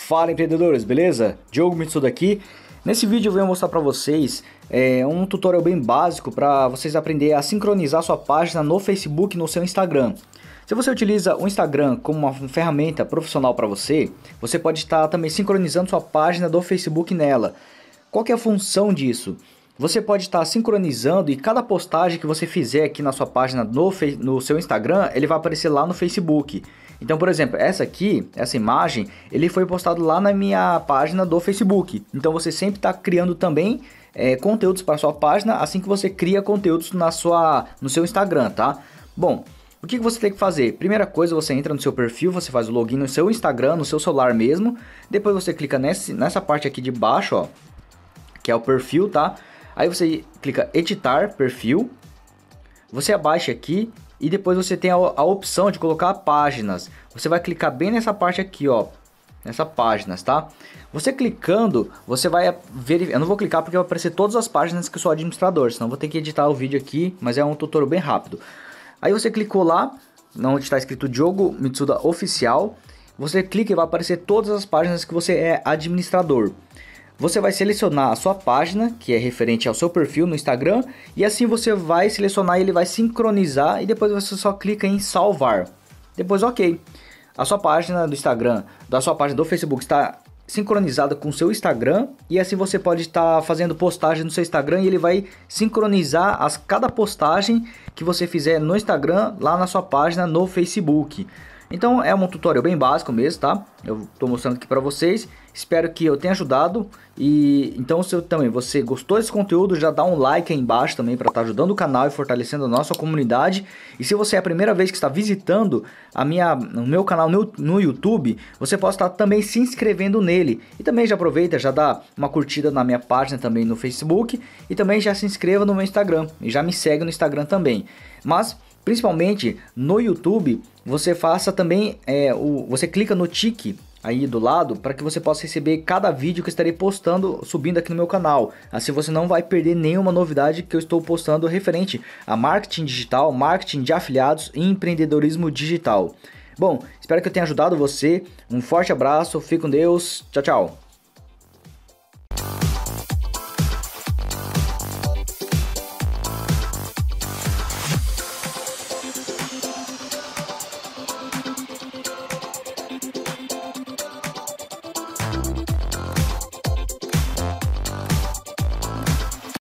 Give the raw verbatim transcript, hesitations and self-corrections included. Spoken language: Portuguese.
Fala, empreendedores, beleza? Diogo Mitsuda aqui. Nesse vídeo eu venho mostrar para vocês é, um tutorial bem básico para vocês aprenderem a sincronizar sua página no Facebook e no seu Instagram. Se você utiliza o Instagram como uma ferramenta profissional para você, você pode estar também sincronizando sua página do Facebook nela. Qual que é a função disso? Você pode estar sincronizando e cada postagem que você fizer aqui na sua página no, no seu Instagram, ele vai aparecer lá no Facebook. Então, por exemplo, essa aqui, essa imagem, ele foi postado lá na minha página do Facebook. Então você sempre está criando também é, conteúdos para a sua página, assim que você cria conteúdos na sua, no seu Instagram, tá? Bom, o que você tem que fazer? Primeira coisa, você entra no seu perfil, você faz o login no seu Instagram, no seu celular mesmo. Depois você clica nesse, nessa parte aqui de baixo, ó, que é o perfil, tá? Aí você clica editar perfil, você abaixa aqui e depois você tem a, a opção de colocar páginas. Você vai clicar bem nessa parte aqui, ó, nessa páginas, tá? Você clicando, você vai verificar. Eu não vou clicar porque vai aparecer todas as páginas que eu sou administrador, senão vou ter que editar o vídeo aqui, mas é um tutorial bem rápido. Aí você clicou lá, onde está escrito Diogo Mitsuda Oficial, você clica e vai aparecer todas as páginas que você é administrador. Você vai selecionar a sua página, que é referente ao seu perfil no Instagram, e assim você vai selecionar e ele vai sincronizar e depois você só clica em salvar. Depois ok, a sua página do Instagram, da sua página do Facebook está sincronizada com o seu Instagram e assim você pode estar fazendo postagem no seu Instagram e ele vai sincronizar as, cada postagem que você fizer no Instagram lá na sua página no Facebook. Então é um tutorial bem básico mesmo, tá? Eu estou mostrando aqui para vocês. Espero que eu tenha ajudado. E então, se eu, também você gostou desse conteúdo, já dá um like aí embaixo também para estar ajudando o canal e fortalecendo a nossa comunidade. E se você é a primeira vez que está visitando a minha, o meu canal no, no YouTube, você pode estar também se inscrevendo nele. E também já aproveita, já dá uma curtida na minha página também no Facebook. E também já se inscreva no meu Instagram. E já me segue no Instagram também. Mas principalmente no YouTube, você faça também, é, o, você clica no tique aí do lado para que você possa receber cada vídeo que eu estarei postando, subindo aqui no meu canal. Assim você não vai perder nenhuma novidade que eu estou postando referente a marketing digital, marketing de afiliados e empreendedorismo digital. Bom, espero que eu tenha ajudado você. Um forte abraço, fique com Deus, tchau, tchau.